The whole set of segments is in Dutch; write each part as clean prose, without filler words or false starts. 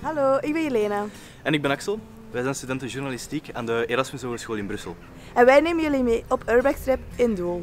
Hallo, ik ben Jelena. En ik ben Axel. Wij zijn studenten journalistiek aan de Erasmus Hogeschool in Brussel. En wij nemen jullie mee op Urbex Trip in Doel.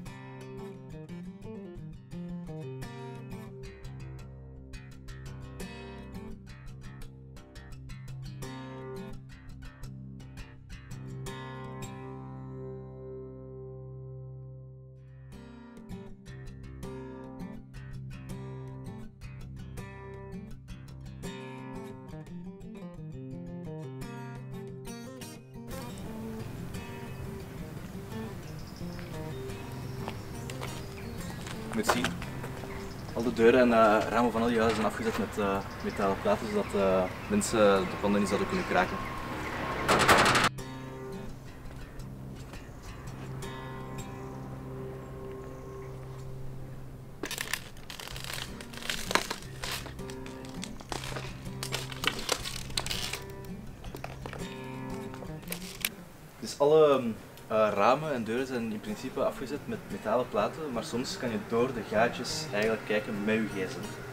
Je moet zien, al de deuren en ramen van al die huizen zijn afgezet met metalen platen, zodat mensen de panden niet zouden kunnen kraken. Dus alle ramen en deuren zijn in principe afgezet met metalen platen, maar soms kan je door de gaatjes eigenlijk kijken met je gsm.